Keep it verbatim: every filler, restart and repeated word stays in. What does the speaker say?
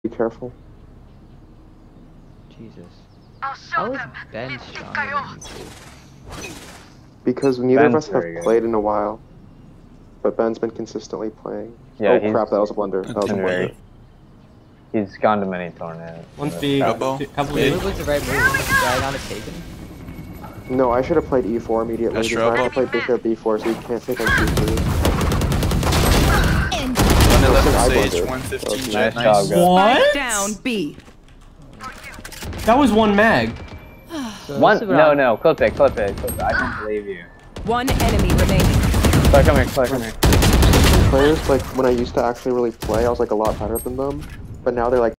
Be careful. Jesus. I'll show How is them. Ben stronger than you two? Because neither Ben's of us have very good. played in a while. But Ben's been consistently playing. Yeah, oh he's- crap, that was a blunder. That was a been blunder. very- He's gone to many tornadoes. One B, Elbow. couple Maybe B. it was the right move. Did I not have taken? No, I should have played E four immediately. That's Because I trouble. played Bishop B four, so you can't take on C three. One eleven I Sage, blundered. one fifteen Nice Jet, job, nice. guys. What? Down B. That was one mag. So One, this is what no, I'm- no, clip it, clip it, clip it. I don't believe you. One enemy remaining. Claire, come here, Claire, come here. Players, like, when I used to actually really play, I was like a lot better than them. But now they're like